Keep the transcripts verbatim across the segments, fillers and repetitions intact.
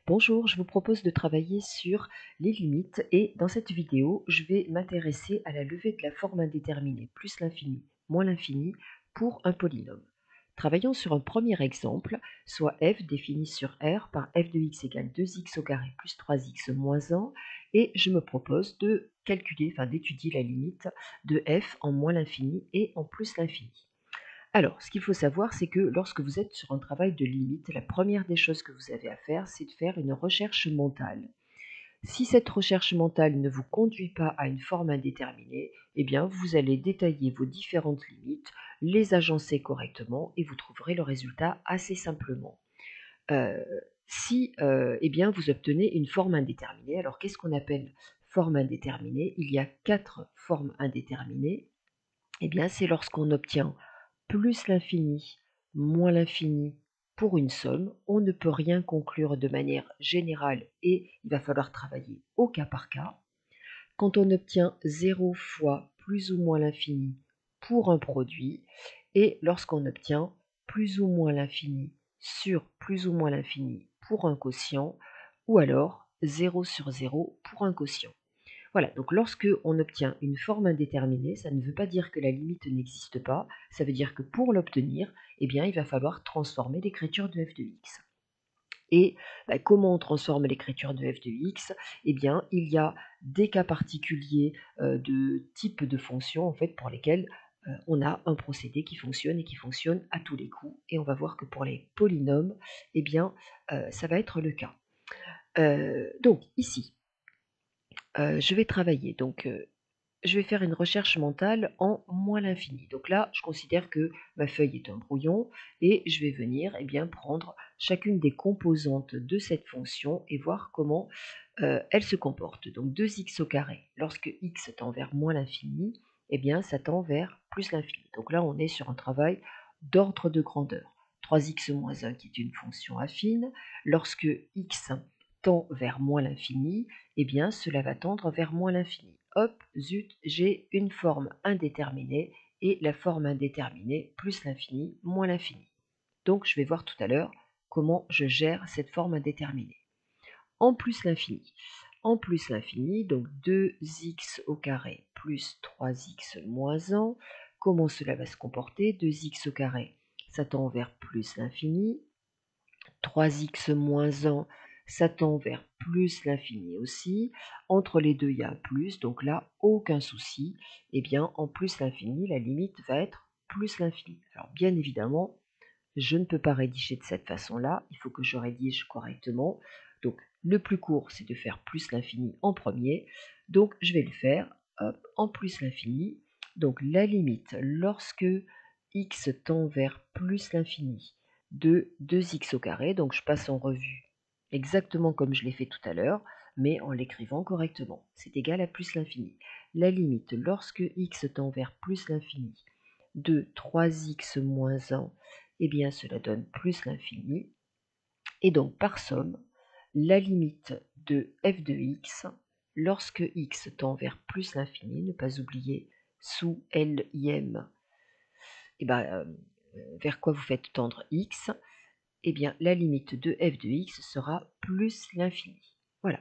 Bonjour, je vous propose de travailler sur les limites et dans cette vidéo, je vais m'intéresser à la levée de la forme indéterminée plus l'infini moins l'infini pour un polynôme. Travaillons sur un premier exemple, soit f défini sur R par f de x égale deux x au carré plus trois x moins un, et je me propose de calculer, enfin d'étudier la limite de f en moins l'infini et en plus l'infini. Alors, ce qu'il faut savoir, c'est que lorsque vous êtes sur un travail de limite, la première des choses que vous avez à faire, c'est de faire une recherche mentale. Si cette recherche mentale ne vous conduit pas à une forme indéterminée, eh bien, vous allez détailler vos différentes limites, les agencer correctement et vous trouverez le résultat assez simplement. Euh, si euh, eh bien, vous obtenez une forme indéterminée, alors qu'est-ce qu'on appelle forme indéterminée? Il y a quatre formes indéterminées. Eh bien, c'est lorsqu'on obtient plus l'infini, moins l'infini pour une somme, on ne peut rien conclure de manière générale et il va falloir travailler au cas par cas. Quand on obtient zéro fois plus ou moins l'infini pour un produit et lorsqu'on obtient plus ou moins l'infini sur plus ou moins l'infini pour un quotient ou alors zéro sur zéro pour un quotient. Voilà, donc lorsque on obtient une forme indéterminée, ça ne veut pas dire que la limite n'existe pas, ça veut dire que pour l'obtenir, eh bien, il va falloir transformer l'écriture de f de x. Et bah, comment on transforme l'écriture de f de x? Eh bien, il y a des cas particuliers euh, de type de fonction en fait, pour lesquels euh, on a un procédé qui fonctionne et qui fonctionne à tous les coups. Et on va voir que pour les polynômes, eh bien, euh, ça va être le cas. Euh, donc, ici, euh, je vais travailler. Donc, euh, je vais faire une recherche mentale en moins l'infini. Donc là, je considère que ma feuille est un brouillon et je vais venir eh bien, prendre chacune des composantes de cette fonction et voir comment euh, elle se comporte. Donc deux x au carré, lorsque x tend vers moins l'infini, eh bien ça tend vers plus l'infini. Donc là, on est sur un travail d'ordre de grandeur. trois x moins un qui est une fonction affine. Lorsque x tend vers moins l'infini, eh bien cela va tendre vers moins l'infini. Hop, zut, j'ai une forme indéterminée et la forme indéterminée plus l'infini moins l'infini. Donc je vais voir tout à l'heure comment je gère cette forme indéterminée. En plus l'infini. En plus l'infini, donc deux x au carré plus trois x moins un. Comment cela va se comporter? deux x au carré, ça tend vers plus l'infini. trois x moins un, ça tend vers plus l'infini aussi. Entre les deux, il y a un plus, donc là, aucun souci. Eh bien, en plus l'infini, la limite va être plus l'infini. Alors, bien évidemment, je ne peux pas rédiger de cette façon-là. Il faut que je rédige correctement. Donc, le plus court, c'est de faire plus l'infini en premier. Donc, je vais le faire hop, en plus l'infini. Donc, la limite, lorsque x tend vers plus l'infini, de deux x au carré, donc je passe en revue exactement comme je l'ai fait tout à l'heure, mais en l'écrivant correctement. C'est égal à plus l'infini. La limite, lorsque x tend vers plus l'infini, de trois x moins un, eh bien cela donne plus l'infini. Et donc par somme, la limite de f de x, lorsque x tend vers plus l'infini, ne pas oublier sous L I M, eh ben, euh, vers quoi vous faites tendre x, eh bien la limite de f de x sera plus l'infini. Voilà.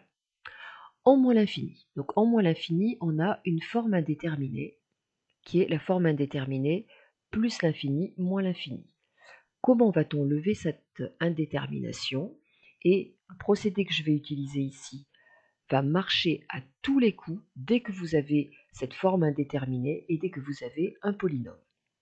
En moins l'infini. Donc en moins l'infini, on a une forme indéterminée, qui est la forme indéterminée plus l'infini moins l'infini. Comment va-t-on lever cette indétermination? Et le procédé que je vais utiliser ici va marcher à tous les coups dès que vous avez cette forme indéterminée et dès que vous avez un polynôme.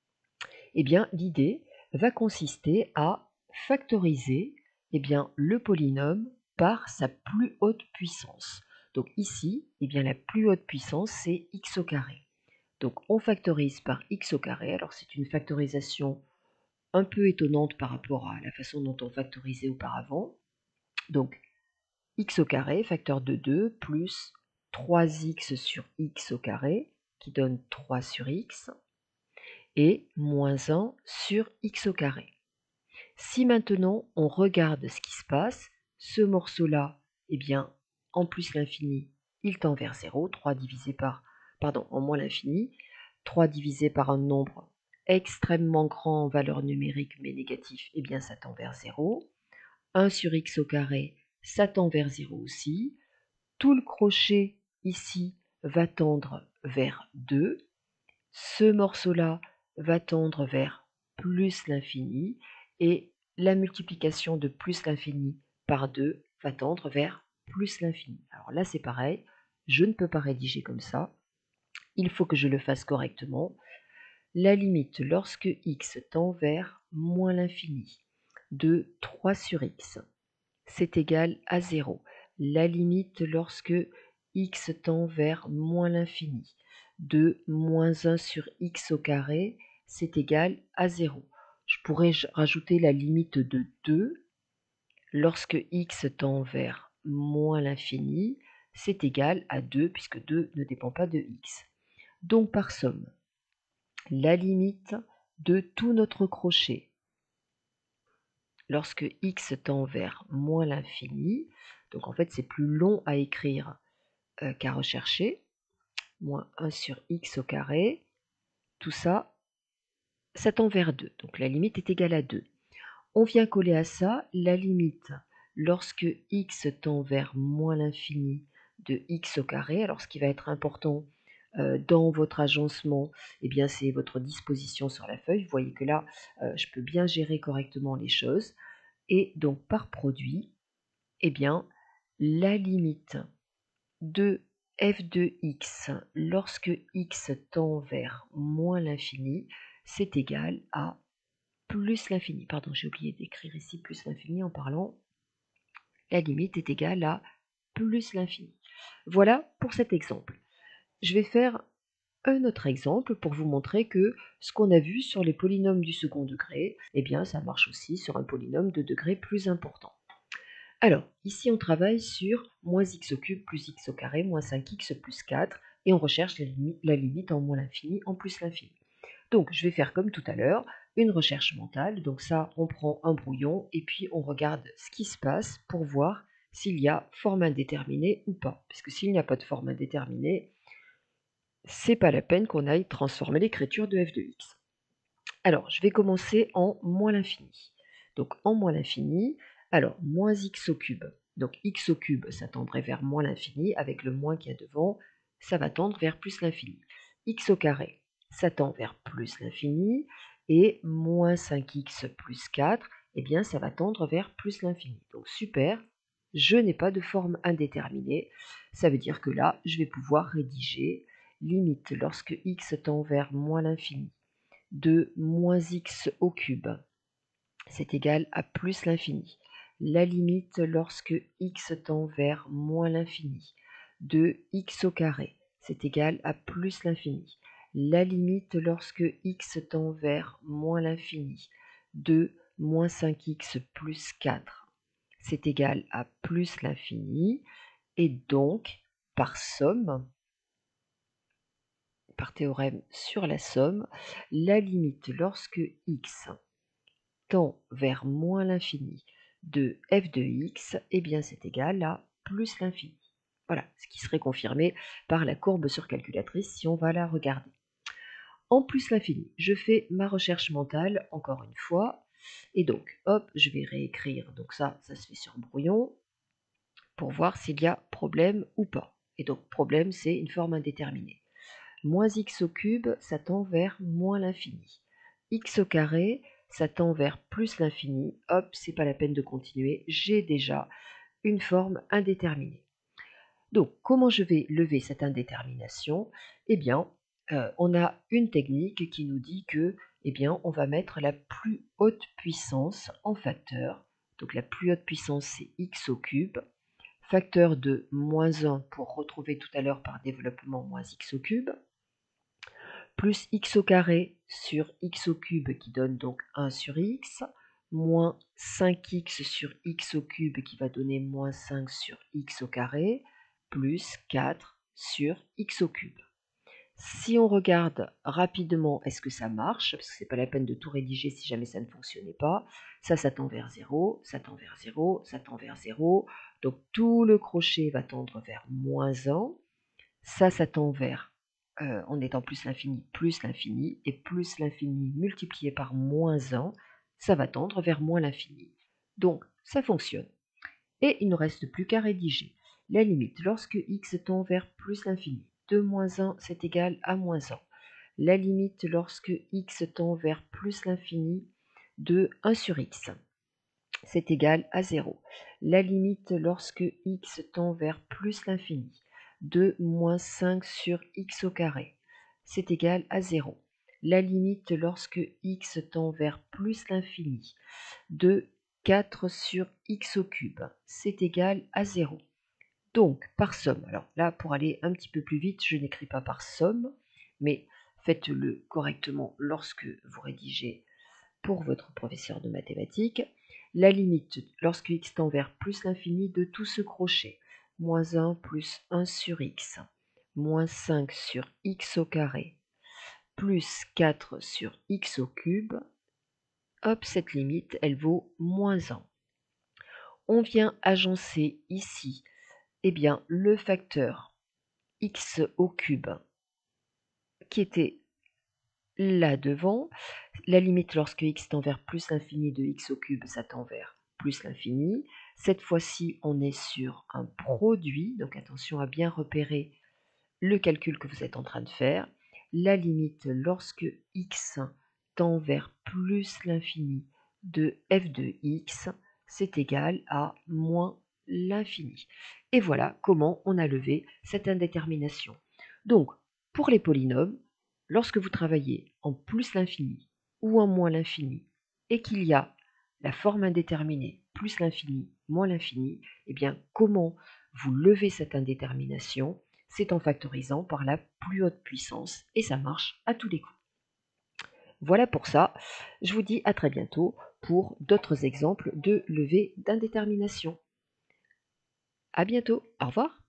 Eh bien, l'idée va consister à factoriser eh bien, le polynôme par sa plus haute puissance. Donc ici, eh bien, la plus haute puissance, c'est x au carré. Donc on factorise par x au carré. Alors c'est une factorisation un peu étonnante par rapport à la façon dont on factorisait auparavant. Donc x au carré, facteur de deux, plus trois x sur x au carré, qui donne trois sur x, et moins un sur x au carré. Si maintenant on regarde ce qui se passe, ce morceau-là, eh bien, en plus l'infini, il tend vers zéro, trois divisé par, pardon, en moins l'infini, trois divisé par un nombre extrêmement grand en valeur numérique mais négatif, eh bien ça tend vers zéro. un sur x au carré, ça tend vers zéro aussi. Tout le crochet ici va tendre vers deux. Ce morceau-là va tendre vers plus l'infini. Et la multiplication de plus l'infini par deux va tendre vers plus l'infini. Alors là, c'est pareil. Je ne peux pas rédiger comme ça. Il faut que je le fasse correctement. La limite lorsque x tend vers moins l'infini de trois sur x, c'est égal à zéro. La limite lorsque x tend vers moins l'infini de moins un sur x au carré, c'est égal à zéro. Je pourrais rajouter la limite de deux. Lorsque x tend vers moins l'infini, c'est égal à deux, puisque deux ne dépend pas de x. Donc par somme, la limite de tout notre crochet lorsque x tend vers moins l'infini, donc en fait c'est plus long à écrire euh, qu'à rechercher, moins un sur x au carré, tout ça, ça tend vers deux, donc la limite est égale à deux. On vient coller à ça la limite lorsque x tend vers moins l'infini de x au carré. Alors ce qui va être important euh, dans votre agencement, eh bien c'est votre disposition sur la feuille. Vous voyez que là, euh, je peux bien gérer correctement les choses. Et donc par produit, eh bien la limite de f de x lorsque x tend vers moins l'infini, c'est égal à plus l'infini. Pardon, j'ai oublié d'écrire ici plus l'infini en parlant. La limite est égale à plus l'infini. Voilà pour cet exemple. Je vais faire un autre exemple pour vous montrer que ce qu'on a vu sur les polynômes du second degré, eh bien ça marche aussi sur un polynôme de degré plus important. Alors, ici on travaille sur moins x au cube plus x au carré moins cinq x plus quatre et on recherche la limite, la limite en moins l'infini en plus l'infini. Donc, je vais faire comme tout à l'heure, une recherche mentale. Donc ça, on prend un brouillon et puis on regarde ce qui se passe pour voir s'il y a forme indéterminée ou pas. Parce que s'il n'y a pas de forme indéterminée, c'est pas la peine qu'on aille transformer l'écriture de f de x. Alors, je vais commencer en moins l'infini. Donc, en moins l'infini, alors, moins x au cube. Donc, x au cube, ça tendrait vers moins l'infini. Avec le moins qu'il y a devant, ça va tendre vers plus l'infini. X au carré, ça tend vers plus l'infini. Et moins cinq x plus quatre, eh bien, ça va tendre vers plus l'infini. Donc, super, je n'ai pas de forme indéterminée. Ça veut dire que là, je vais pouvoir rédiger limite lorsque x tend vers moins l'infini de moins x au cube, c'est égal à plus l'infini. La limite lorsque x tend vers moins l'infini de x au carré, c'est égal à plus l'infini. La limite lorsque x tend vers moins l'infini de moins cinq x plus quatre, c'est égal à plus l'infini. Et donc, par somme, par théorème sur la somme, la limite lorsque x tend vers moins l'infini de f de x, eh bien c'est égal à plus l'infini. Voilà, ce qui serait confirmé par la courbe sur calculatrice si on va la regarder. En plus l'infini, je fais ma recherche mentale encore une fois. Et donc, hop, je vais réécrire. Donc ça, ça se fait sur brouillon pour voir s'il y a problème ou pas. Et donc, problème, c'est une forme indéterminée. Moins x au cube, ça tend vers moins l'infini. X au carré, ça tend vers plus l'infini. Hop, c'est pas la peine de continuer. J'ai déjà une forme indéterminée. Donc, comment je vais lever cette indétermination? Eh bien, euh, on a une technique qui nous dit que, eh bien, on va mettre la plus haute puissance en facteur. Donc, la plus haute puissance, c'est x au cube. Facteur de moins un pour retrouver tout à l'heure par développement moins x au cube. Plus x au carré sur x au cube qui donne donc un sur x, moins cinq x sur x au cube qui va donner moins cinq sur x au carré, plus quatre sur x au cube. Si on regarde rapidement, est-ce que ça marche? Parce que c'est pas la peine de tout rédiger si jamais ça ne fonctionnait pas. Ça, ça tend vers zéro, ça tend vers zéro, ça tend vers zéro. Donc tout le crochet va tendre vers moins un. Ça, ça tend vers, euh, en étant plus l'infini, plus l'infini. Et plus l'infini multiplié par moins un, ça va tendre vers moins l'infini. Donc, ça fonctionne. Et il ne reste plus qu'à rédiger. La limite, lorsque x tend vers plus l'infini, de moins un, c'est égal à moins un. La limite, lorsque x tend vers plus l'infini, de un sur x, c'est égal à zéro. La limite, lorsque x tend vers plus l'infini, de moins cinq sur x au carré, c'est égal à zéro. La limite, lorsque x tend vers plus l'infini, de quatre sur x au cube, c'est égal à zéro. Donc, par somme, alors là, pour aller un petit peu plus vite, je n'écris pas par somme, mais faites-le correctement lorsque vous rédigez pour votre professeur de mathématiques. La limite, lorsque x tend vers plus l'infini, de tout ce crochet, moins un plus un sur x, moins cinq sur x au carré, plus quatre sur x au cube, hop, cette limite, elle vaut moins un. On vient agencer ici, eh bien, le facteur x au cube qui était là devant. La limite lorsque x tend vers plus l'infini de x au cube, ça tend vers plus l'infini. Cette fois-ci, on est sur un produit, donc attention à bien repérer le calcul que vous êtes en train de faire. La limite lorsque x tend vers plus l'infini de f de x, c'est égal à moins l'infini. Et voilà comment on a levé cette indétermination. Donc, pour les polynômes, lorsque vous travaillez en plus l'infini ou en moins l'infini, et qu'il y a la forme indéterminée plus l'infini moins l'infini, eh bien, comment vous levez cette indétermination? C'est en factorisant par la plus haute puissance, et ça marche à tous les coups. Voilà pour ça. Je vous dis à très bientôt pour d'autres exemples de levée d'indétermination. À bientôt. Au revoir.